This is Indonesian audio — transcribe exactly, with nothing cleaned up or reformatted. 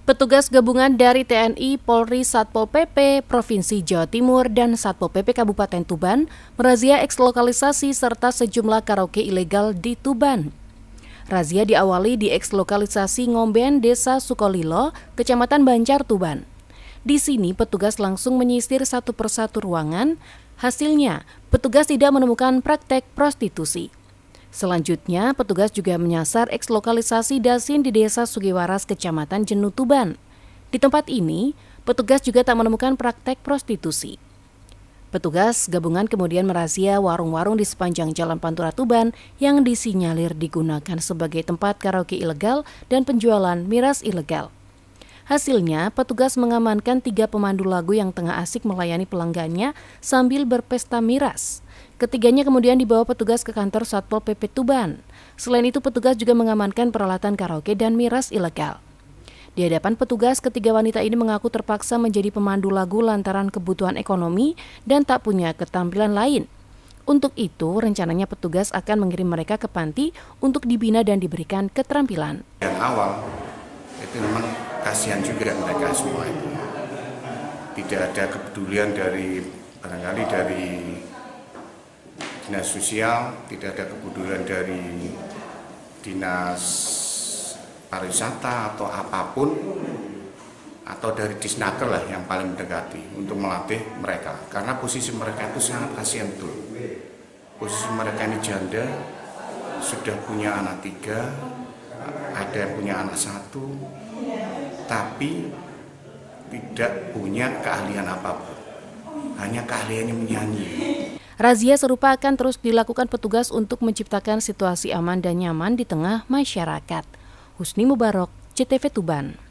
Petugas gabungan dari T N I, Polri, Satpol P P, Provinsi Jawa Timur, dan Satpol P P Kabupaten Tuban merazia ekslokalisasi serta sejumlah karaoke ilegal di Tuban. Razia diawali di ekslokalisasi Ngomben, Desa Sukolilo, Kecamatan Banjar, Tuban. Di sini petugas langsung menyisir satu persatu ruangan. Hasilnya, petugas tidak menemukan praktek prostitusi. Selanjutnya, petugas juga menyasar ekslokalisasi Dasin di Desa Sugiwaras, Kecamatan Jenuh, Tuban. Di tempat ini, petugas juga tak menemukan praktek prostitusi. Petugas gabungan kemudian merazia warung-warung di sepanjang Jalan Pantura Tuban yang disinyalir digunakan sebagai tempat karaoke ilegal dan penjualan miras ilegal. Hasilnya, petugas mengamankan tiga pemandu lagu yang tengah asik melayani pelanggannya sambil berpesta miras. Ketiganya kemudian dibawa petugas ke kantor Satpol P P Tuban. Selain itu, petugas juga mengamankan peralatan karaoke dan miras ilegal. Di hadapan petugas, ketiga wanita ini mengaku terpaksa menjadi pemandu lagu lantaran kebutuhan ekonomi dan tak punya keterampilan lain. Untuk itu, rencananya petugas akan mengirim mereka ke panti untuk dibina dan diberikan keterampilan. Yang awal, itu memang kasihan juga mereka semua itu. Tidak ada kepedulian dari, barangkali dari Dinas Sosial, tidak ada kepedulian dari Dinas Pariwisata atau apapun, atau dari Disnaker lah yang paling mendekati untuk melatih mereka. Karena posisi mereka itu sangat kasihan betul. Posisi mereka ini janda, sudah punya anak tiga, ada yang punya anak satu, tapi tidak punya keahlian apapun. Hanya keahliannya menyanyi. Razia serupa akan terus dilakukan petugas untuk menciptakan situasi aman dan nyaman di tengah masyarakat. Husni Mubarok, C T V Tuban.